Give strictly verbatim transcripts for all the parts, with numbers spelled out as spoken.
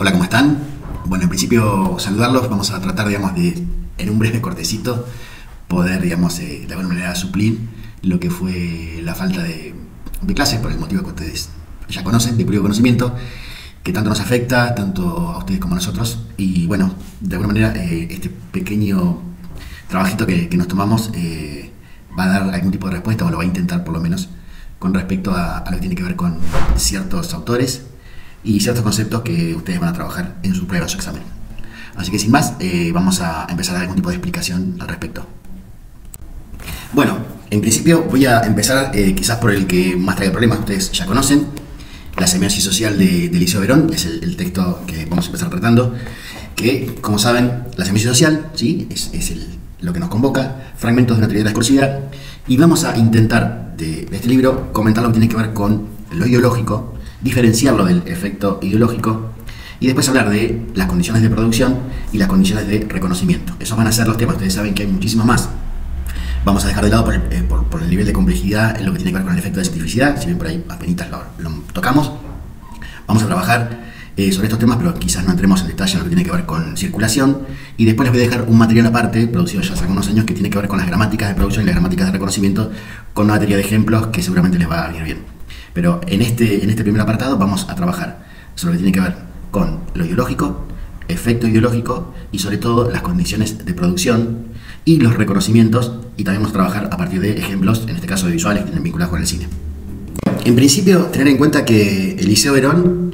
Hola, ¿cómo están? Bueno, en principio saludarlos, vamos a tratar, digamos, de, en un breve cortecito, poder, digamos, eh, de alguna manera suplir lo que fue la falta de, de clases, por el motivo que ustedes ya conocen, de puro conocimiento, que tanto nos afecta, tanto a ustedes como a nosotros. Y bueno, de alguna manera eh, este pequeño trabajito que, que nos tomamos eh, va a dar algún tipo de respuesta, o lo va a intentar por lo menos, con respecto a, a lo que tiene que ver con ciertos autores y ciertos conceptos que ustedes van a trabajar en su prueba o su examen. Así que sin más, eh, vamos a empezar a dar algún tipo de explicación al respecto. Bueno, en principio voy a empezar eh, quizás por el que más trae problemas, ustedes ya conocen, la semiosis social de, de Eliseo Verón, es el, el texto que vamos a empezar tratando, que, como saben, la semiosis social, ¿sí? es, es el, lo que nos convoca, fragmentos de una teoría discursiva, y vamos a intentar de, de este libro comentar lo que tiene que ver con lo ideológico, diferenciarlo del efecto ideológico y después hablar de las condiciones de producción y las condiciones de reconocimiento. Esos van a ser los temas, ustedes saben que hay muchísimos más. Vamos a dejar de lado por el, eh, por, por el nivel de complejidad en lo que tiene que ver con el efecto de cientificidad, si bien por ahí apenas lo, lo tocamos. Vamos a trabajar eh, sobre estos temas, pero quizás no entremos en detalle en lo que tiene que ver con circulación, y después les voy a dejar un material aparte, producido ya hace algunos años, que tiene que ver con las gramáticas de producción y las gramáticas de reconocimiento, con una batería de ejemplos que seguramente les va a venir bien. Pero en este, en este primer apartado vamos a trabajar sobre lo que tiene que ver con lo ideológico, efecto ideológico y sobre todo las condiciones de producción y los reconocimientos, y también vamos a trabajar a partir de ejemplos, en este caso de visuales, que tienen vinculados con el cine. En principio, tener en cuenta que Eliseo Verón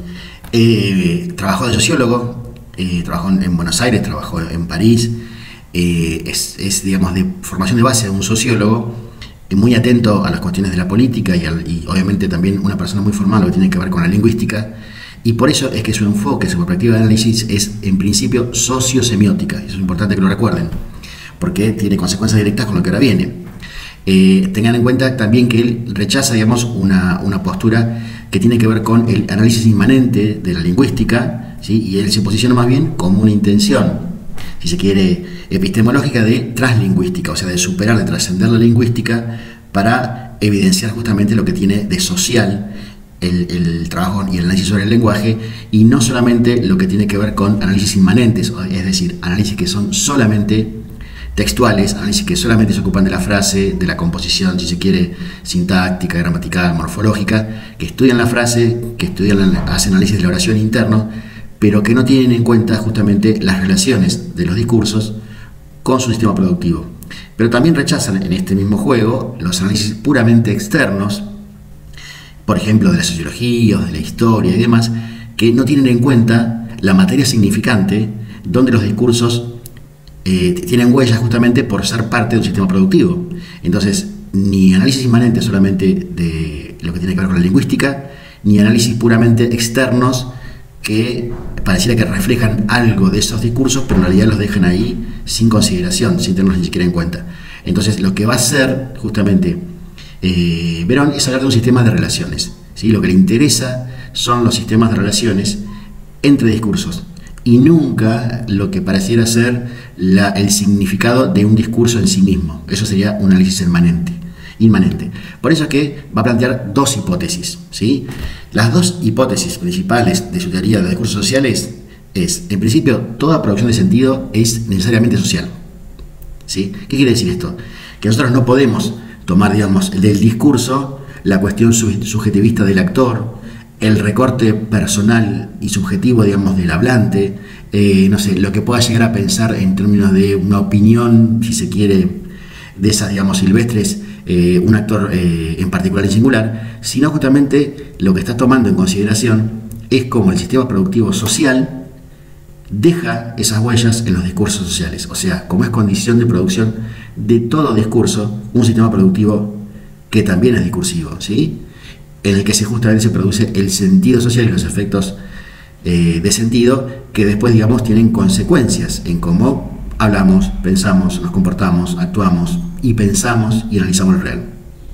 eh, trabajó de sociólogo, eh, trabajó en Buenos Aires, trabajó en París, eh, es, es digamos de formación de base un sociólogo, muy atento a las cuestiones de la política y, al, y obviamente también una persona muy formal, lo que tiene que ver con la lingüística, y por eso es que su enfoque, su perspectiva de análisis es en principio sociosemiótica. Eso es importante que lo recuerden, porque tiene consecuencias directas con lo que ahora viene. Eh, tengan en cuenta también que él rechaza, digamos, una, una postura que tiene que ver con el análisis inmanente de la lingüística, ¿sí? Y él se posiciona más bien como una intención, si se quiere, epistemológica de translingüística, o sea, de superar, de trascender la lingüística para evidenciar justamente lo que tiene de social el, el trabajo y el análisis sobre el lenguaje, y no solamente lo que tiene que ver con análisis inmanentes, es decir, análisis que son solamente textuales, análisis que solamente se ocupan de la frase, de la composición, si se quiere, sintáctica, gramatical, morfológica, que estudian la frase, que estudian, hacen análisis de la oración interno, pero que no tienen en cuenta justamente las relaciones de los discursos con su sistema productivo. Pero también rechazan en este mismo juego los análisis puramente externos, por ejemplo, de la sociología o de la historia y demás, que no tienen en cuenta la materia significante donde los discursos eh, tienen huellas justamente por ser parte de un sistema productivo. Entonces, ni análisis inmanente solamente de lo que tiene que ver con la lingüística, ni análisis puramente externos que pareciera que reflejan algo de esos discursos, pero en realidad los dejan ahí sin consideración, sin tenerlos ni siquiera en cuenta. Entonces, lo que va a hacer justamente eh, Verón es hablar de un sistema de relaciones, ¿sí? Lo que le interesa son los sistemas de relaciones entre discursos, y nunca lo que pareciera ser la, el significado de un discurso en sí mismo. Eso sería un análisis inmanente. inmanente. Por eso es que va a plantear dos hipótesis, ¿sí? Las dos hipótesis principales de su teoría de discursos sociales es, en principio, toda producción de sentido es necesariamente social, ¿sí? ¿Qué quiere decir esto? Que nosotros no podemos tomar, digamos, del discurso la cuestión subjetivista del actor, el recorte personal y subjetivo, digamos, del hablante, eh, no sé, lo que pueda llegar a pensar en términos de una opinión, si se quiere, de esas, digamos, silvestres, Eh, un actor eh, en particular y singular, sino justamente lo que está tomando en consideración es cómo el sistema productivo social deja esas huellas en los discursos sociales, o sea, como es condición de producción de todo discurso, un sistema productivo que también es discursivo, ¿sí? En el que se justamente se produce el sentido social y los efectos eh, de sentido que después, digamos, tienen consecuencias en cómo hablamos, pensamos, nos comportamos, actuamos y pensamos y analizamos el real.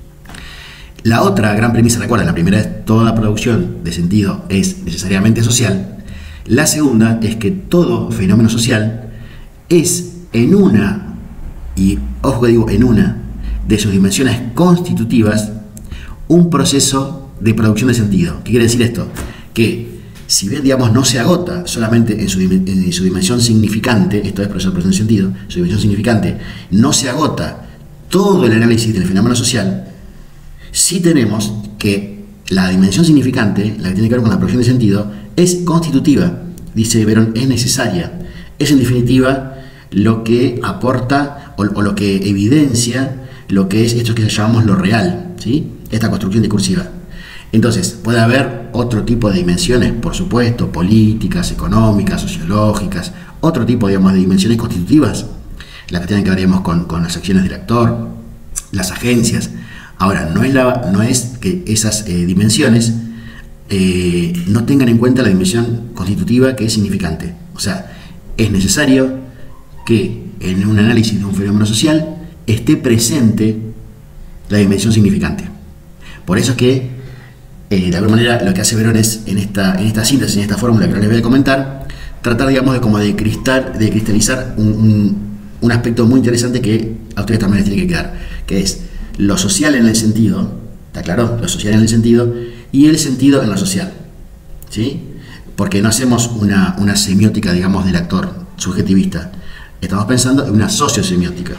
La otra gran premisa, recuerden, la primera es toda producción de sentido es necesariamente social. La segunda es que todo fenómeno social es en una, y ojo que digo en una, de sus dimensiones constitutivas, un proceso de producción de sentido. ¿Qué quiere decir esto? Que si bien, digamos, no se agota solamente en su, en su dimensión significante, esto es por eso el proceso de sentido, su dimensión significante, no se agota todo el análisis del fenómeno social, sí tenemos que la dimensión significante, la que tiene que ver con la producción de sentido, es constitutiva, dice Verón, es necesaria, es en definitiva lo que aporta o, o lo que evidencia lo que es esto que llamamos lo real, ¿sí? Esta construcción discursiva. Entonces, puede haber otro tipo de dimensiones, por supuesto, políticas, económicas, sociológicas, otro tipo, digamos, de dimensiones constitutivas, las que tienen que ver, digamos, con, con las acciones del actor, las agencias. Ahora, no es, la, no es que esas eh, dimensiones eh, no tengan en cuenta la dimensión constitutiva que es significante. O sea, es necesario que en un análisis de un fenómeno social esté presente la dimensión significante. Por eso es que, eh, de alguna manera, lo que hace Verón es, en esta, en esta síntesis, en esta fórmula que ahora les voy a comentar, tratar, digamos, de, como de, cristal, de cristalizar un, un, un aspecto muy interesante que a ustedes también les tiene que quedar, que es lo social en el sentido, ¿está claro? Lo social en el sentido y el sentido en lo social, ¿sí? Porque no hacemos una, una semiótica, digamos, del actor subjetivista, estamos pensando en una sociosemiótica.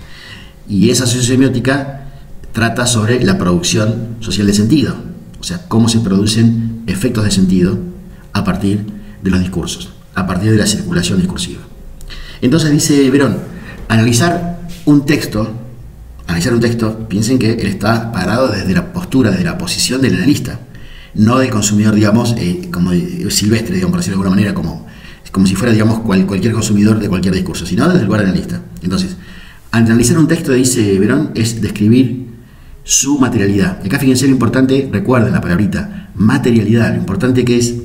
Y esa sociosemiótica trata sobre la producción social de sentido, o sea, cómo se producen efectos de sentido a partir de los discursos, a partir de la circulación discursiva. Entonces dice Verón, analizar un texto, analizar un texto, piensen que él está parado desde la postura, desde la posición del analista, no del consumidor, digamos, eh, como de, silvestre, digamos, por decirlo de alguna manera, como, como si fuera, digamos, cual, cualquier consumidor de cualquier discurso, sino desde el lugar del analista. Entonces, analizar un texto, dice Verón, es describir su materialidad. Acá fíjense lo importante, recuerden la palabrita, materialidad, lo importante que es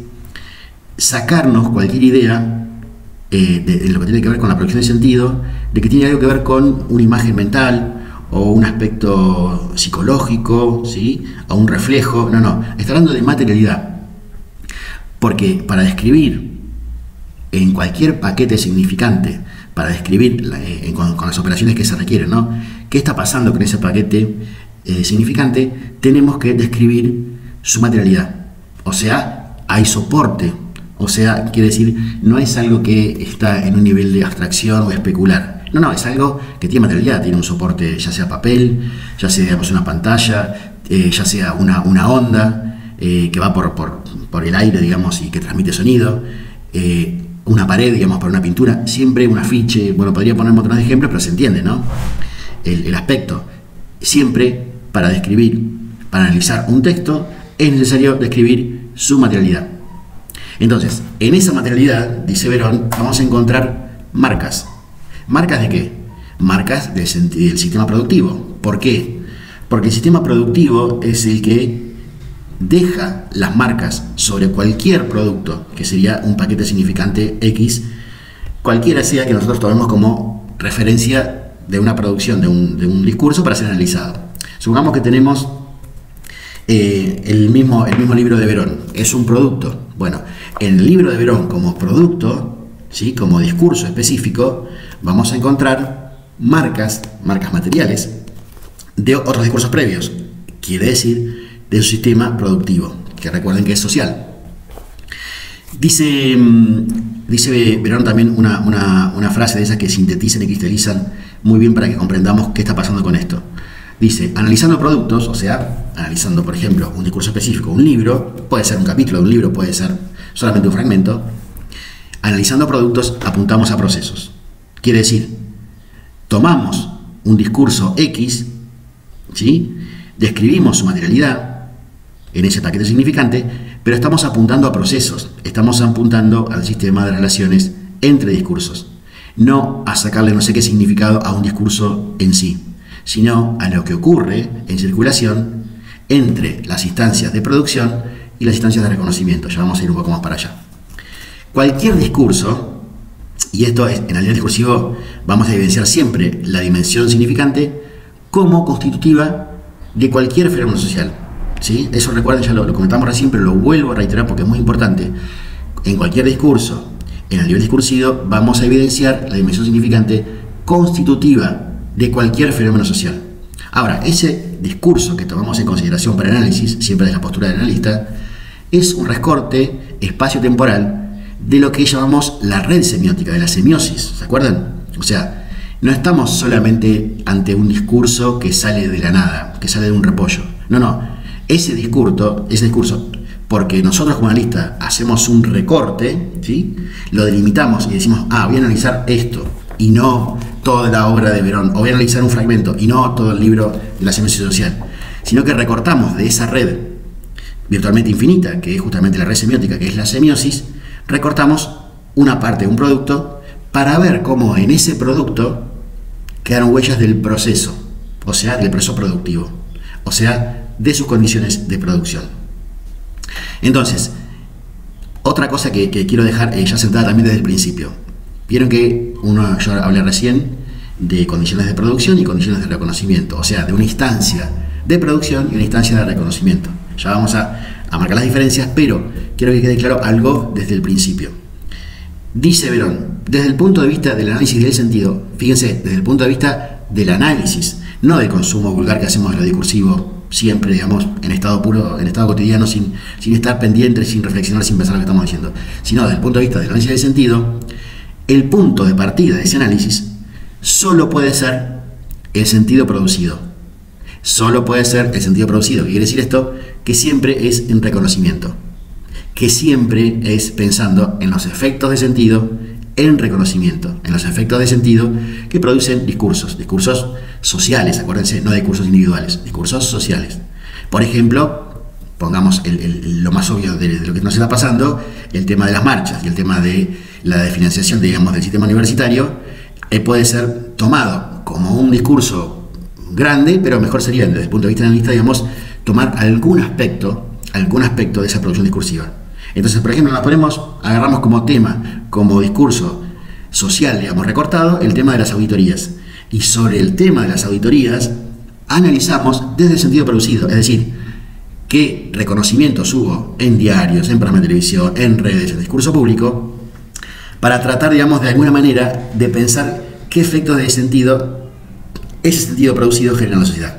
sacarnos cualquier idea eh, de, de lo que tiene que ver con la producción de sentido, de que tiene algo que ver con una imagen mental o un aspecto psicológico, ¿sí? O un reflejo. No, no, está hablando de materialidad. Porque para describir en cualquier paquete significante, para describir eh, con, con las operaciones que se requieren, ¿no? ¿Qué está pasando con ese paquete eh, significante? Tenemos que describir su materialidad. O sea, hay soporte. O sea, quiere decir, no es algo que está en un nivel de abstracción o especular. No, no, es algo que tiene materialidad, tiene un soporte, ya sea papel, ya sea, digamos, una pantalla, eh, ya sea una, una onda eh, que va por, por, por el aire, digamos, y que transmite sonido. Eh, una pared, digamos, para una pintura, siempre un afiche, bueno, podría poner otros ejemplos, pero se entiende, ¿no? El, el aspecto. Siempre, para describir, para analizar un texto, es necesario describir su materialidad. Entonces, en esa materialidad, dice Verón, vamos a encontrar marcas. ¿Marcas de qué? Marcas del, del sistema productivo. ¿Por qué? Porque el sistema productivo es el que deja las marcas sobre cualquier producto, que sería un paquete significante X, cualquiera sea que nosotros tomemos como referencia de una producción, de un, de un discurso para ser analizado. Supongamos que tenemos eh, el, mismo, el mismo libro de Verón, es un producto. Bueno, en el libro de Verón como producto, ¿sí? Como discurso específico, vamos a encontrar marcas, marcas materiales de otros discursos previos, quiere decir de su sistema productivo, que recuerden que es social. Dice, dice Verón también una, una, una frase de esas que sintetizan y cristalizan muy bien para que comprendamos qué está pasando con esto. Dice, analizando productos, o sea, analizando, por ejemplo, un discurso específico, un libro, puede ser un capítulo de un libro, puede ser solamente un fragmento, analizando productos apuntamos a procesos. Quiere decir, tomamos un discurso X, ¿sí? Describimos su materialidad en ese paquete significante, pero estamos apuntando a procesos, estamos apuntando al sistema de relaciones entre discursos, no a sacarle no sé qué significado a un discurso en sí, sino a lo que ocurre en circulación entre las instancias de producción y las instancias de reconocimiento. Ya vamos a ir un poco más para allá. Cualquier discurso, y esto es, en el nivel discursivo vamos a evidenciar siempre la dimensión significante como constitutiva de cualquier fenómeno social. ¿Sí? Eso recuerden, ya lo, lo comentamos recién, pero lo vuelvo a reiterar porque es muy importante. En cualquier discurso, en el nivel discursivo, vamos a evidenciar la dimensión significante constitutiva de cualquier fenómeno social. Ahora, ese discurso que tomamos en consideración para el análisis, siempre desde la postura del analista, es un recorte espacio-temporal de lo que llamamos la red semiótica, de la semiosis, ¿se acuerdan? O sea, no estamos solamente ante un discurso que sale de la nada, que sale de un repollo. No, no. Ese discurso, ese discurso, porque nosotros como analistas hacemos un recorte, ¿sí? Lo delimitamos y decimos, ah, voy a analizar esto, y no toda la obra de Verón, o voy a analizar un fragmento, y no todo el libro de la semiosis social, sino que recortamos de esa red virtualmente infinita, que es justamente la red semiótica, que es la semiosis, recortamos una parte de un producto para ver cómo en ese producto quedaron huellas del proceso, o sea, del proceso productivo, o sea, de sus condiciones de producción. Entonces, otra cosa que, que quiero dejar eh, ya sentada también desde el principio. Vieron que uno, yo hablé recién de condiciones de producción y condiciones de reconocimiento, o sea, de una instancia de producción y una instancia de reconocimiento. Ya vamos a, a marcar las diferencias, pero quiero que quede claro algo desde el principio. Dice Verón, desde el punto de vista del análisis del sentido, fíjense, desde el punto de vista del análisis, no del consumo vulgar que hacemos de lo discursivo, siempre, digamos, en estado puro, en estado cotidiano, sin, sin estar pendientes, sin reflexionar, sin pensar lo que estamos diciendo, sino desde el punto de vista del análisis del sentido, el punto de partida de ese análisis solo puede ser el sentido producido. Solo puede ser el sentido producido. ¿Qué quiere decir esto? Que siempre es en reconocimiento. Que siempre es pensando en los efectos de sentido en reconocimiento. En los efectos de sentido que producen discursos. Discursos sociales, acuérdense, no discursos individuales. Discursos sociales. Por ejemplo, pongamos el, el, lo más obvio de, de lo que nos está pasando, el tema de las marchas y el tema de la de financiación, digamos, del sistema universitario, eh, puede ser tomado como un discurso grande, pero mejor sería, desde el punto de vista analista, digamos, tomar algún aspecto, algún aspecto de esa producción discursiva. Entonces, por ejemplo, nos ponemos, agarramos como tema, como discurso social, digamos, recortado, el tema de las auditorías. Y sobre el tema de las auditorías, analizamos desde el sentido producido, es decir, qué reconocimientos hubo en diarios, en programas de televisión, en redes, en discurso público, para tratar, digamos, de alguna manera de pensar qué efectos de sentido ese sentido producido genera en la sociedad.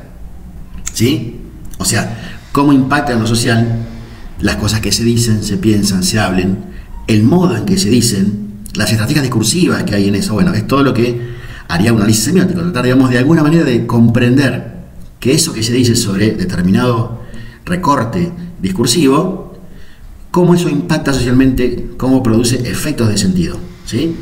¿Sí? O sea, cómo impacta en lo social las cosas que se dicen, se piensan, se hablen, el modo en que se dicen, las estrategias discursivas que hay en eso. Bueno, es todo lo que haría un análisis semiótico, tratar, digamos, de alguna manera de comprender que eso que se dice sobre determinado recorte discursivo, cómo eso impacta socialmente, cómo produce efectos de sentido. ¿Sí?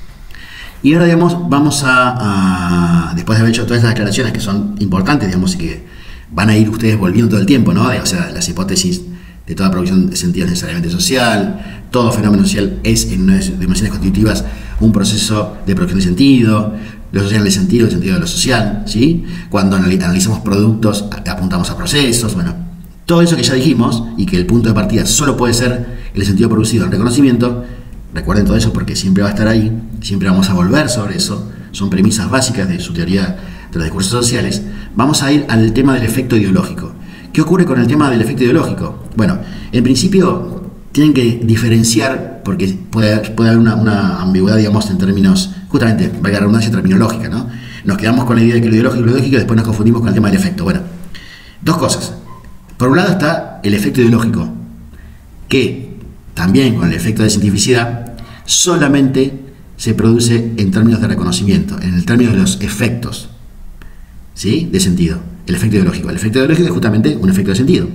Y ahora, digamos, vamos a, a, después de haber hecho todas estas declaraciones que son importantes, digamos, y que van a ir ustedes volviendo todo el tiempo, ¿no? O sea, las hipótesis de toda producción de sentido es necesariamente social, todo fenómeno social es, en unas dimensiones constitutivas, un proceso de producción de sentido, lo social en el sentido, el sentido de lo social, ¿sí? Cuando analizamos productos, apuntamos a procesos, bueno, todo eso que ya dijimos, y que el punto de partida solo puede ser el sentido producido en reconocimiento. Recuerden todo eso porque siempre va a estar ahí, siempre vamos a volver sobre eso, son premisas básicas de su teoría de los discursos sociales. Vamos a ir al tema del efecto ideológico. ¿Qué ocurre con el tema del efecto ideológico? Bueno, en principio tienen que diferenciar, porque puede, puede haber una, una ambigüedad, digamos, en términos, justamente, valga la redundancia, terminológica, ¿no? Nos quedamos con la idea de que lo ideológico y lo ideológico y después nos confundimos con el tema del efecto. Bueno, dos cosas. Por un lado está el efecto ideológico, que también con el efecto de cientificidad solamente se produce en términos de reconocimiento, en el término de los efectos, ¿sí? De sentido, el efecto ideológico. El efecto ideológico es justamente un efecto de sentido.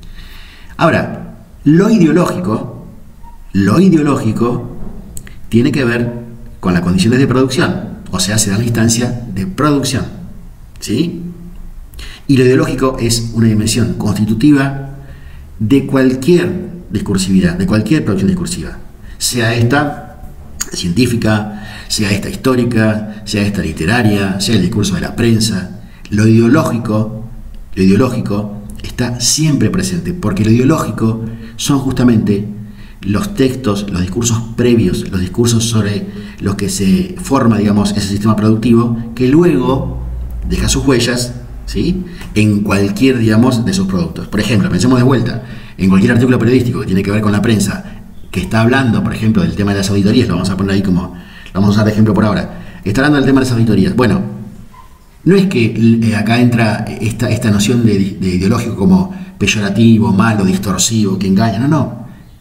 Ahora, lo ideológico, lo ideológico tiene que ver con las condiciones de producción, o sea, se da la instancia de producción, ¿sí? Y lo ideológico es una dimensión constitutiva de cualquier discursividad, de cualquier producción discursiva, sea esta científica, sea esta histórica, sea esta literaria, sea el discurso de la prensa. Lo ideológico, lo ideológico está siempre presente, porque lo ideológico son justamente los textos, los discursos previos, los discursos sobre los que se forma, digamos, ese sistema productivo, que luego deja sus huellas, ¿sí? En cualquier, digamos, de sus productos. Por ejemplo, pensemos de vuelta en cualquier artículo periodístico que tiene que ver con la prensa, que está hablando, por ejemplo, del tema de las auditorías, lo vamos a poner ahí como, lo vamos a usar de ejemplo por ahora, está hablando del tema de las auditorías. Bueno, no es que eh, acá entra esta, esta noción de, de ideológico como peyorativo, malo, distorsivo, que engaña, no, no.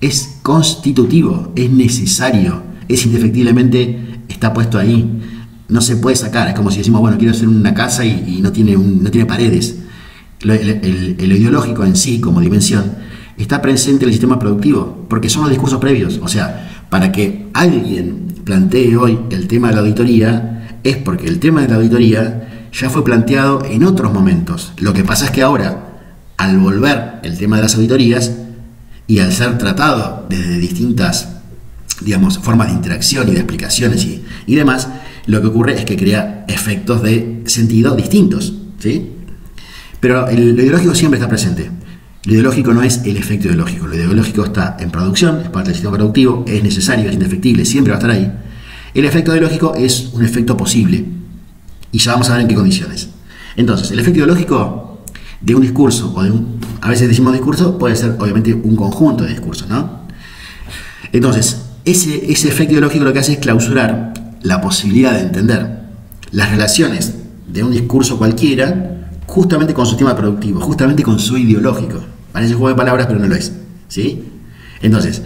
es constitutivo, es necesario, es indefectiblemente, está puesto ahí, no se puede sacar. Es como si decimos, bueno, quiero hacer una casa y, y no, tiene un, no tiene paredes. Lo, el, el, el ideológico en sí, como dimensión, está presente en el sistema productivo, porque son los discursos previos. O sea, para que alguien plantee hoy el tema de la auditoría, es porque el tema de la auditoría ya fue planteado en otros momentos. Lo que pasa es que ahora, al volver el tema de las auditorías, y al ser tratado desde distintas, digamos, formas de interacción y de explicaciones y, y demás, lo que ocurre es que crea efectos de sentido distintos, ¿sí? Pero el, lo ideológico siempre está presente. Lo ideológico no es el efecto ideológico. Lo ideológico está en producción, es parte del sistema productivo, es necesario, es indefectible, siempre va a estar ahí. El efecto ideológico es un efecto posible. Y ya vamos a ver en qué condiciones. Entonces, el efecto ideológico de un discurso, o de un, a veces decimos discurso, puede ser obviamente un conjunto de discursos, ¿no? Entonces, ese, ese efecto ideológico lo que hace es clausurar la posibilidad de entender las relaciones de un discurso cualquiera justamente con su tema productivo, justamente con su ideológico. Parece juego de palabras, pero no lo es, ¿sí? Entonces,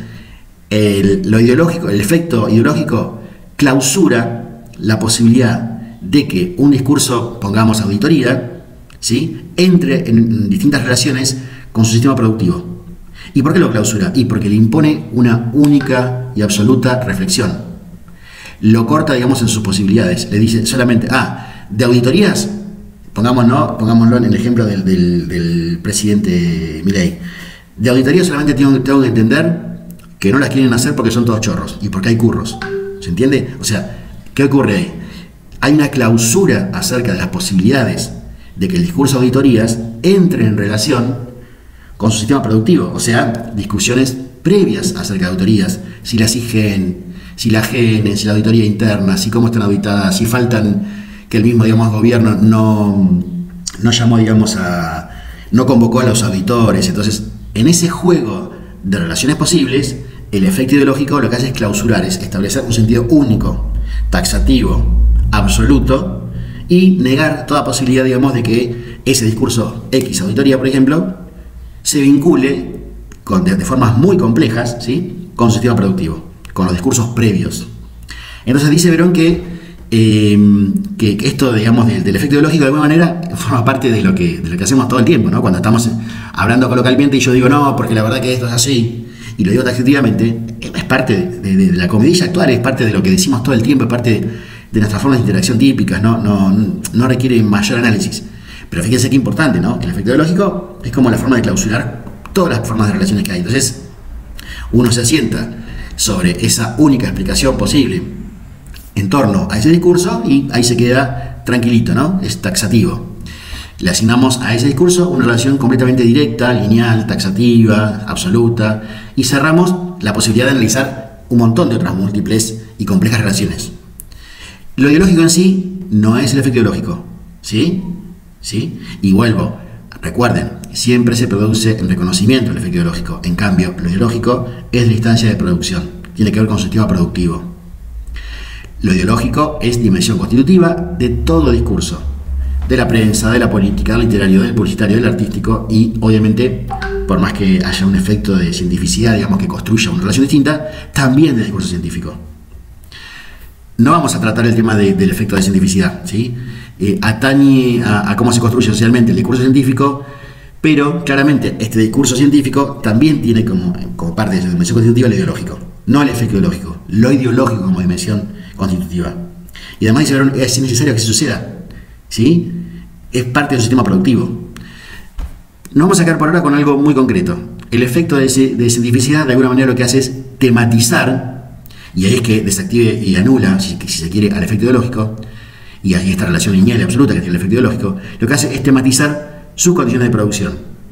el, lo ideológico, el efecto ideológico clausura la posibilidad de que un discurso, pongamos auditoría, ¿sí?, entre en distintas relaciones con su sistema productivo. ¿Y por qué lo clausura? Y porque le impone una única y absoluta reflexión. Lo corta, digamos, en sus posibilidades. Le dice solamente, ah, de auditorías, pongámoslo, pongámoslo en el ejemplo del, del, del presidente Milei. De auditorías solamente tengo, tengo que entender que no las quieren hacer porque son todos chorros y porque hay curros. ¿Se entiende? O sea, ¿qué ocurre ahí? Hay una clausura acerca de las posibilidades de que el discurso de auditorías entre en relación con su sistema productivo. O sea, discusiones previas acerca de auditorías, si las I G E N, si la G E N, si la auditoría interna, si cómo están auditadas, si faltan, que el mismo, digamos, gobierno no, no llamó, digamos, a, no convocó a los auditores. Entonces, en ese juego de relaciones posibles, el efecto ideológico lo que hace es clausurar, es establecer un sentido único, taxativo, absoluto, y negar toda posibilidad, digamos, de que ese discurso X auditoría, por ejemplo, se vincule con, de, de formas muy complejas, ¿sí?, con su sistema productivo, con los discursos previos. Entonces dice Verón que, eh, que, que esto, digamos, del, del efecto ideológico de alguna manera forma parte de lo que, de lo que hacemos todo el tiempo, ¿no? Cuando estamos hablando coloquialmente y yo digo no, porque la verdad que esto es así, y lo digo taxativamente, es parte de, de, de la comidilla actual, es parte de lo que decimos todo el tiempo, es parte de, de nuestras formas de interacción típicas, no, no, no requiere mayor análisis. Pero fíjense qué importante, ¿no? El efecto ideológico es como la forma de clausurar todas las formas de relaciones que hay. Entonces, uno se asienta sobre esa única explicación posible en torno a ese discurso y ahí se queda tranquilito, ¿no? Es taxativo. Le asignamos a ese discurso una relación completamente directa, lineal, taxativa, absoluta, y cerramos la posibilidad de analizar un montón de otras múltiples y complejas relaciones. Lo ideológico en sí no es el efecto ideológico, ¿sí? ¿Sí? Y vuelvo, recuerden, siempre se produce en reconocimiento el efecto ideológico. En cambio, lo ideológico es la instancia de producción, tiene que ver con su sistema productivo. Lo ideológico es dimensión constitutiva de todo discurso, de la prensa, de la política, del literario, del publicitario, del artístico, y obviamente, por más que haya un efecto de cientificidad, digamos, que construya una relación distinta, también del discurso científico. No vamos a tratar el tema de, del efecto de cientificidad, ¿sí? Eh, atañe a, a cómo se construye socialmente el discurso científico, pero claramente este discurso científico también tiene como, como parte de su dimensión constitutiva el ideológico, no el efecto ideológico, lo ideológico como dimensión constitutiva. Y además es necesario que suceda, ¿sí? Es parte del sistema productivo. Nos vamos a quedar por ahora con algo muy concreto. El efecto de, de cientificidad de alguna manera lo que hace es tematizar, y ahí es que desactive y anula, si, si se quiere, al efecto ideológico, y ahí esta relación lineal y absoluta que tiene el efecto ideológico, lo que hace es tematizar sus condiciones de producción.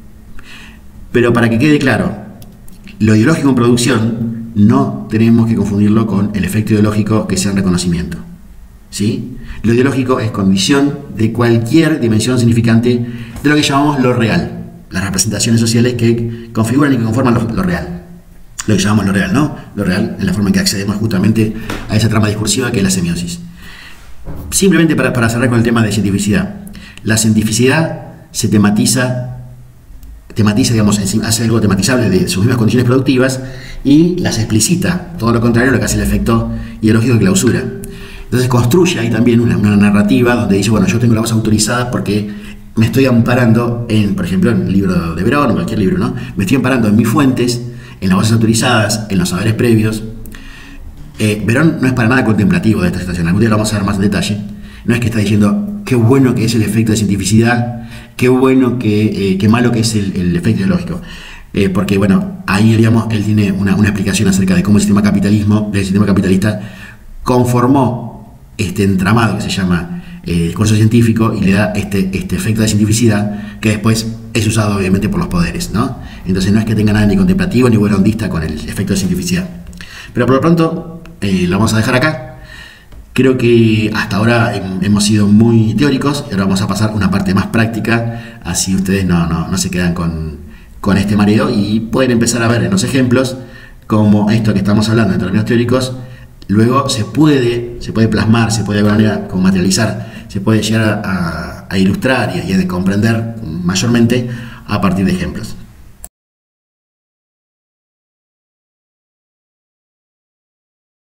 Pero para que quede claro, lo ideológico en producción no tenemos que confundirlo con el efecto ideológico que sea en reconocimiento, ¿sí? Lo ideológico es condición de cualquier dimensión significante de lo que llamamos lo real, las representaciones sociales que configuran y que conforman lo, lo real. Lo que llamamos lo real, ¿no? Lo real en la forma en que accedemos justamente a esa trama discursiva que es la semiosis. Simplemente para, para cerrar con el tema de cientificidad. La cientificidad se tematiza, tematiza, digamos, hace algo tematizable de sus mismas condiciones productivas y las explicita, todo lo contrario a lo que hace el efecto ideológico de clausura. Entonces construye ahí también una, una narrativa donde dice, bueno, yo tengo la voz autorizada porque me estoy amparando en, por ejemplo, en el libro de Verón o cualquier libro, ¿no? Me estoy amparando en mis fuentes, en las voces autorizadas, en los saberes previos. Eh, Verón no es para nada contemplativo de esta situación, algún día lo vamos a ver más en detalle. No es que está diciendo qué bueno que es el efecto de cientificidad, qué bueno, que, eh, qué malo que es el, el efecto ideológico. Eh, porque, bueno, ahí, digamos, él tiene una, una explicación acerca de cómo el sistema capitalismo, el sistema capitalista conformó este entramado que se llama eh, discurso científico y le da este, este efecto de cientificidad que después es usado obviamente por los poderes, ¿no? Entonces no es que tenga nada ni contemplativo ni buena ondista con el efecto de cientificidad. Pero por lo pronto eh, lo vamos a dejar acá. Creo que hasta ahora hemos sido muy teóricos y ahora vamos a pasar a una parte más práctica, así ustedes no, no, no se quedan con, con este mareo y pueden empezar a ver en los ejemplos cómo esto que estamos hablando en términos teóricos luego se puede, se puede plasmar, se puede de alguna manera como materializar, se puede llegar a, a ilustrar y a, y a comprender mayormente a partir de ejemplos.